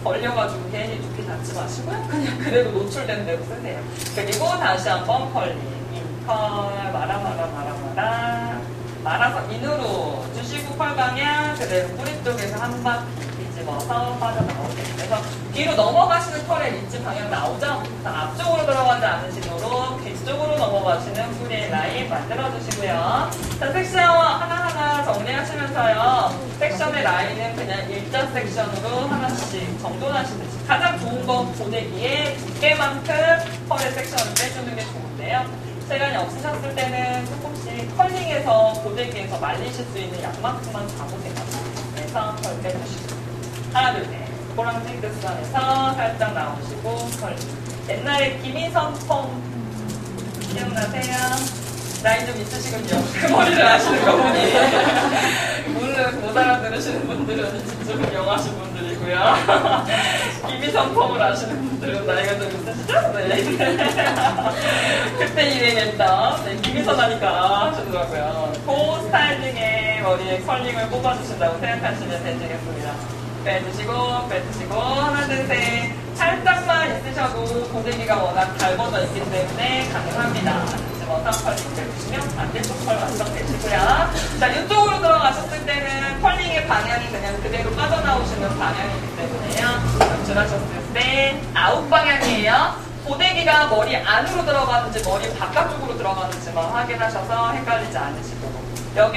벌려가지고 괜히 두피 닿지 마시고요. 그냥 그대로 노출된 대로 쓰세요. 그리고 다시 한번 컬링. 인컬, 말아서 인으로 주시고 컬 방향 그대로 뿌리 쪽에서 한 바퀴 뒤집어서 빠져나오게. 그래서 뒤로 넘어가시는 컬의 릿지 방향 나오죠? 앞쪽으로 들어가지 않으시도록 뒤쪽으로 넘어가시는 뿌리의 라인 만들어주시고요. 자, 섹션 하나하나 정리하시면서요. 섹션의 라인은 그냥 일자 섹션으로 하나씩 정돈하시듯이 가장 좋은 건 고데기의 두께만큼 컬의 섹션을 빼주는 게 좋은데요. 시간이 없으셨을 때는 조금씩 컬링해서 고데기에서 말리실 수 있는 양만큼만 잡으세요. 그래서 컬 빼주시고 하나 둘 셋. 보라색 끝선에서 살짝 나오시고 컬링. 옛날에 김희선 펌 기억나세요? 나이 좀 있으시군요. 그 머리를 아시는 거 보니 물론 못 알아들으시는 분들은 진짜 훌륭하신 분들이고요. 김희선 펌을 아시는 분들은 나이가 좀 있으시죠? 네. 그때 유행했던 네, 김희선 하니까 하시더라고요. 그 스타일링에 머리에 컬링을 뽑아주신다고 생각하시면 되시겠습니다. 빼주시고 하나 둘 셋. 살짝만 있으셔도 고데기가 워낙 달궈져 있기 때문에 가능합니다. 뒤집어서 컬링 빼주시면 반대쪽 컬 완성되시고요. 자, 이쪽으로 들어가셨을 때는 컬링의 방향이 그냥 그대로 빠져나오시는 방향이기 때문에요. 연출하셨을 때 아웃 방향이에요. 고데기가 머리 안으로 들어가는지 머리 바깥쪽으로 들어가는지만 확인하셔서 헷갈리지 않으시도록. 여기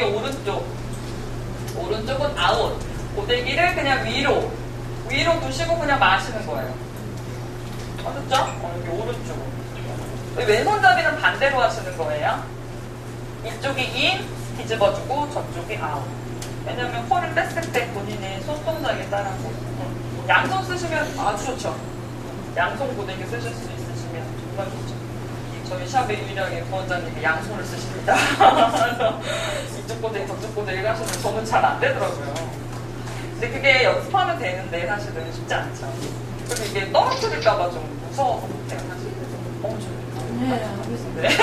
오른쪽은 아웃. 고데기를 그냥 위로 두시고 그냥 마시는 거예요. 맞았죠? 여기 오른쪽은. 왼손잡이는 반대로 하시는 거예요. 이쪽이 인, 뒤집어주고 저쪽이 아웃. 왜냐면 컬을 뺐을 때 본인의 손동작에 따라서 양손 쓰시면 아주 좋죠. 양손 고데기 쓰실 수 있으시면 정말 좋죠. 저희 샵의 유일하게 부원장님이 양손을 쓰십니다. 그래서 이쪽 고데기 저쪽 고데기를 하시면 저는 잘 안 되더라고요. 근데 그게 연습하면 되는데 사실은 쉽지 않죠. 그리고 이게 떨어뜨릴까봐 좀 무서워서 못해요. 사실 멈추니까. 네, 알겠습니다. 네.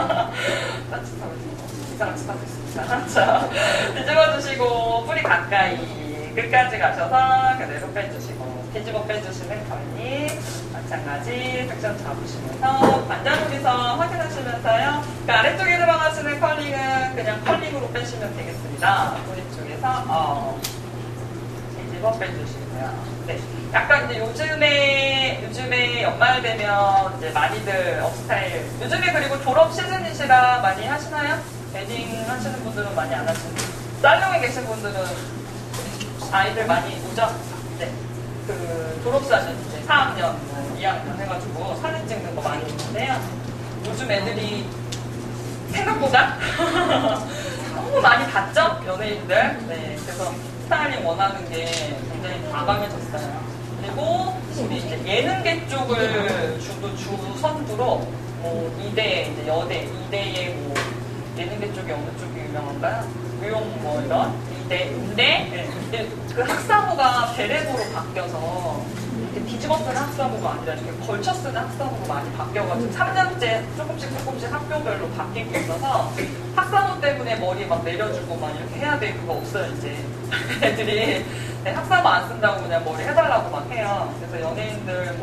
따뜻하면서 이상한 짓 하고 있습니다. 자, 뒤집어주시고 뿌리 가까이 끝까지 가셔서 그대로 빼주시고 뒤집어 빼주시는 컬링 마찬가지 섹션 잡으시면서 반자놀이선 확인하시면서요. 그 아래쪽에 들어가시는 컬링은 그냥 컬링으로 빼시면 되겠습니다. 뿌리 쪽에서 뒤집어 빼주시고요. 네. 약간 이제 요즘에 연말 되면 이제 많이들 업스타일 요즘에 그리고 졸업 시즌이시라 많이 하시나요? 웨딩 하시는 분들은 많이 안 하시는데 살롱에 계신 분들은 아이들 많이 오죠? 네. 그 졸업사진 이제 4학년, 2학년 해가지고 사진 찍는 거 많이 오는데요. 요즘 애들이 생각보다 너무 많이 봤죠? 연예인들. 네. 그래서 스타일링 원하는 게 굉장히 과감해졌어요. 그리고 우리 이제 예능계 쪽을 주 선두로 이대, 이제 여대, 이대의 예능계 쪽이 어느 쪽이 유명한가요? 무용 이런 이대, 음대. 네. 그 학사모가 베레모로 바뀌어서 이렇게 뒤집어 쓰는 학사모가 아니라 이렇게 걸쳐 쓰는 학사모가 많이 바뀌어가지고 3년째 조금씩 학교별로 바뀌고 있어서 학사모 때문에 머리 막 내려주고 막 이렇게 해야 돼 그거 없어요 이제 애들이 네, 학사모 안 쓴다고 그냥 머리 해달라고 막 해요. 그래서 연예인들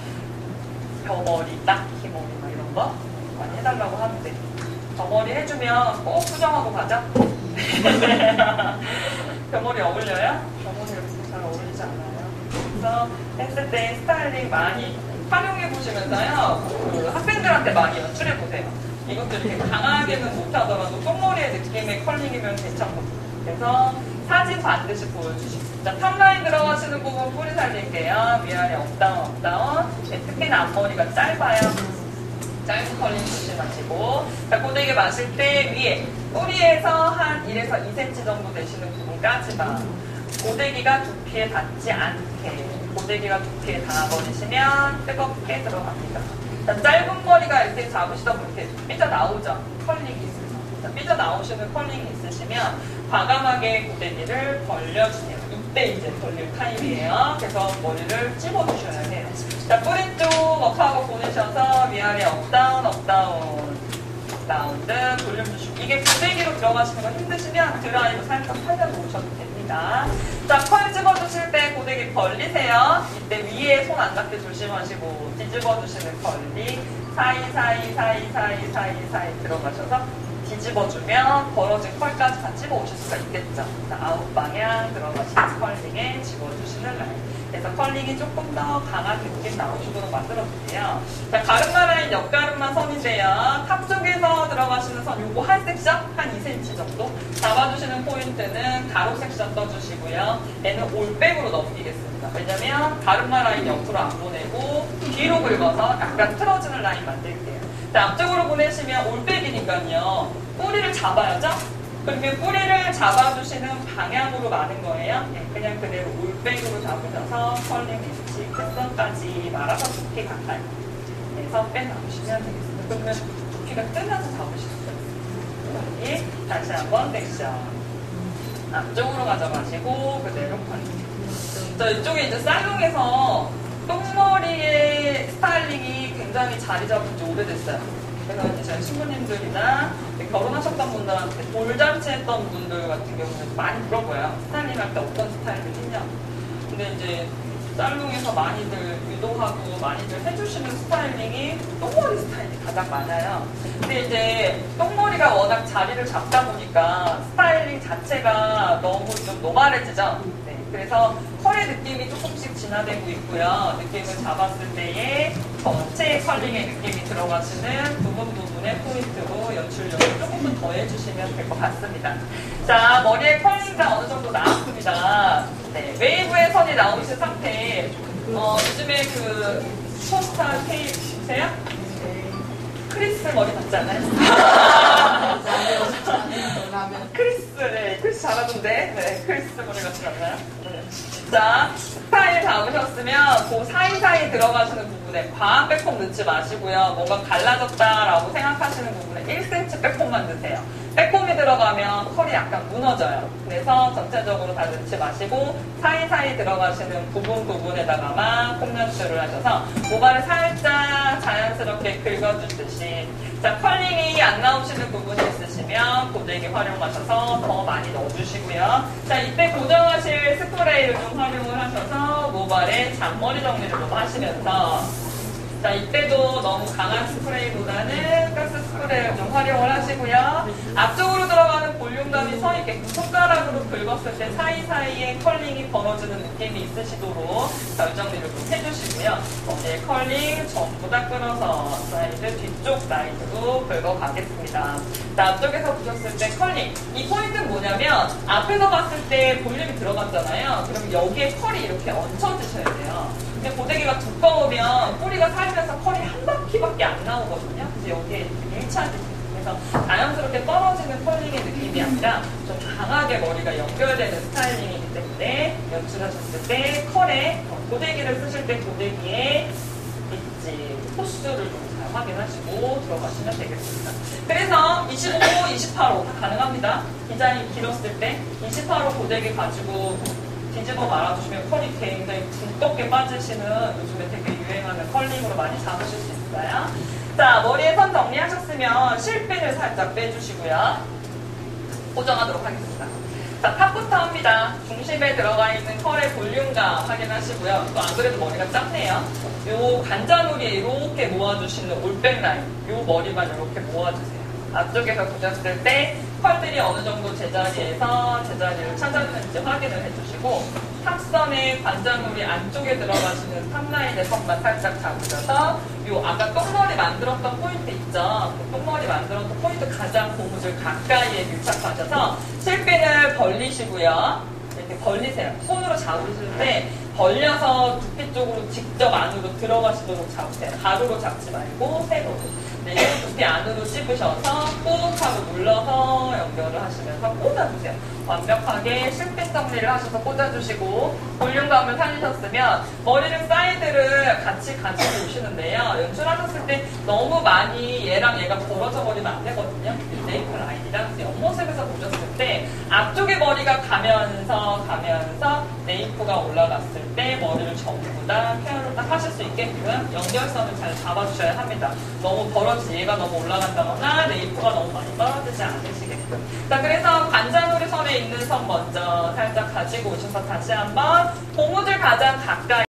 벼머리, 딱히 머리 막 이런 거 많이 해달라고 하는데 저 머리 해주면 꼭 수정하고 가자. 벼머리 어울려요? 벼머리가 잘 어울리지 않아요. 그래서 했을 때 스타일링 많이 활용해보시면서요. 그 학생들한테 많이 연출해보세요. 이것도 이렇게 강하게는 못하더라도 똥머리의 느낌의 컬링이면 괜찮거든요. 그래서 사진 반드시 보여주시고 자, 탑라인 들어가시는 부분 뿌리 살릴게요. 위아래 업다운 네, 특히나 앞머리가 짧아요. 짧은 컬링 조심하시고 자, 고데기 마실 때 위에 뿌리에서 한 1에서 2cm 정도 되시는 부분까지만 고데기가 두피에 닿지 않게 고데기가 두피에 닿아버리시면 뜨겁게 들어갑니다. 자, 짧은 머리가 이렇게 잡으시다 보면 이렇게 삐져 나오죠. 컬링이 있으면 자, 삐져 나오시는 컬링이 있으시면 과감하게 고데기를 벌려주세요. 이때 이제 돌릴 타임이에요. 그래서 머리를 찝어주셔야 해요. 자, 뿌리 쪽 업하고 보내셔서 위아래 업다운 등 볼륨 주시고 이게 고데기로 들어가시는 거 힘드시면 드라이브 살짝 살려놓으셔도 됩니다. 되겠습니다. 자, 컬 집어주실 때 고데기 벌리세요. 이때 위에 손 안 닿게 조심하시고 뒤집어주시는 컬리 사이 들어가셔서 뒤집어주면 벌어진 컬까지 다 집어오실 수가 있겠죠. 자, 아웃 방향 들어가시는 컬링에 집어주시는 라인. 그래서 컬링이 조금 더 강한 느낌 나오시도록 만들어주세요. 자, 가르마 라인 옆가르마 선인데요. 탑 쪽에서 들어가시는 선 요거 한 섹션, 한 2cm 정도 잡아주시는 포인트는 가로 섹션 떠주시고요. 얘는 올백으로 넘기겠습니다. 왜냐면 가르마 라인 옆으로 안 보내고 뒤로 긁어서 약간 틀어지는 라인 만들게요. 자, 앞쪽으로 보내시면 올백이니까요. 뿌리를 잡아야죠? 그러면 뿌리를 잡아주시는 방향으로 마는 거예요. 네, 그냥 그대로 올백으로 잡으셔서 컬링 위치 끝선까지 말아서 두피 가까이 해서 빼놔주시면 되겠습니다. 그러면 두피가 뜨면서 잡으실 수가 있어요. 다시 한번 섹션 앞쪽으로 가져가시고 그대로 컬링. 자, 이쪽에 이제 살롱에서 똥머리의 스타일링이 굉장히 자리 잡은 지 오래됐어요. 그래서 이제 저희 신부님들이나 결혼하셨던 분들한테 돌잔치 했던 분들 같은 경우는 많이 물어봐요. 스타일링 할 때 어떤 스타일을 했냐. 근데 이제 살롱에서 많이들 유도하고 많이들 해주시는 스타일링이 똥머리 스타일이 가장 많아요. 근데 이제 똥머리가 워낙 자리를 잡다 보니까 스타일링 자체가 너무 좀 노멀해지죠. 네, 그래서 컬의 느낌이 조금씩 진화되고 있고요. 느낌을 잡았을 때에 전체 컬링의 느낌이 들어가시는 부분의 포인트로 연출력을 조금 더 해주시면 될 것 같습니다. 자, 머리에 컬링가 어느 정도 나왔습니다. 네, 웨이브의 선이 나오신 상태. 요즘에 그 포스타 케이크 보세요? 크리스 머리 같잖아요. 크리스 잘하던데. 네, 크리스 머리 같지 않나요? 네. 자, 스타일 잡으셨으면 그 사이사이 들어가시는 부분에 과한 백홈 넣지 마시고요. 뭔가 갈라졌다라고 생각하시는 부분에 1cm 백홈만 넣으세요. 백홈이 들어가면 컬이 약간 무너져요. 그래서 전체적으로 다 넣지 마시고 사이사이 들어가시는 부분에다가만 콤 연출을 하셔서 모발을 살짝 자연스럽게 긁어주듯이. 자, 컬링이 안 나오시는 부분이 있으시면 고데기 활용하셔서 더 많이 넣어주시고요. 자, 이때 고정하실 스프레이를 좀 활용을 하셔서 모발에 잔머리 정리를 좀 하시면서, 자, 이때도 너무 강한 스프레이보다는 가스 스프레이를 좀 활용을 하시고요. 앞쪽으로 들어가는 볼륨감이 서 있게 손가락으로 긁었을 때 사이사이에 컬링이 벌어지는 느낌이 있으시도록 결 정리를 좀 해주시고요. 어깨 컬링 전부 다 끌어서 사이드 뒤쪽 라인으로 긁어가겠습니다. 자, 앞쪽에서 보셨을 때 컬링. 이 포인트는 뭐냐면 앞에서 봤을 때 볼륨이 들어갔잖아요. 그럼 여기에 컬이 이렇게 얹혀지셔야 돼요. 근데 고데기가 두꺼우면 뿌리가 살면서 컬이 한 바퀴밖에 안 나오거든요. 그래서 여기에 일차지죠. 그래서 자연스럽게 떨어지는 컬링의 느낌이 아니라 좀 강하게 머리가 연결되는 스타일링이기 때문에 연출하셨을 때 컬에 고데기를 쓰실 때 고데기에 있지 포스를 좀 잘 확인하시고 들어가시면 되겠습니다. 그래서 25, 28호 다 가능합니다. 디자인이 길었을 때 28호 고데기 가지고 뒤집어 말아주시면 컬이 굉장히 두껍게 빠지시는 요즘에 되게 유행하는 컬링으로 많이 잡으실 수 있어요. 자, 머리에 선 정리하셨으면 실핀을 살짝 빼주시고요. 고정하도록 하겠습니다. 자, 탑부터 합니다. 중심에 들어가 있는 컬의 볼륨감 확인하시고요. 또 안 그래도 머리가 짧네요. 요 관자놀이에 이렇게 모아주시는 올백 라인, 요 머리만 이렇게 모아주세요. 앞쪽에서 보셨을 때 컬들이 어느 정도 제자리에서 제자리를 찾았는지 확인을 해주시고 탑선의 관자놀이 안쪽에 들어가시는 탑라인의 선만 살짝 잡으셔서 요 아까 똥머리 만들었던 포인트 있죠? 그 똥머리 만들었던 포인트 가장 고무줄 가까이에 밀착하셔서 실핀을 벌리시고요. 이렇게 벌리세요. 손으로 잡으실 때 벌려서 두피 쪽으로 직접 안으로 들어가시도록 잡으세요. 가로로 잡지 말고 세로로. 네, 두피 안으로 찝으셔서 꾹 하고 눌러서 연결을 하시면서 꽂아주세요. 완벽하게 실핀 정리를 하셔서 꽂아주시고 볼륨감을 살리셨으면 머리를 사이드를 같이 가지고 오시는데요. 연출하셨을 때 너무 많이 얘랑 얘가 벌어져 버리면 안 되거든요. 네이프 라인이랑 옆모습에서 보셨을 때 앞쪽에 머리가 가면서 네이프가 올라갔을 때 머리를 전부 다 케어를 딱 하실 수 있게끔 연결선을 잘 잡아주셔야 합니다. 너무 얘가 너무 올라간다거나 네이프가 너무 많이 떨어지지 않으시게끔. 자, 그래서 관자놀이 선에 있는 손 먼저 살짝 가지고 오셔서 다시 한번 고무줄 가장 가까이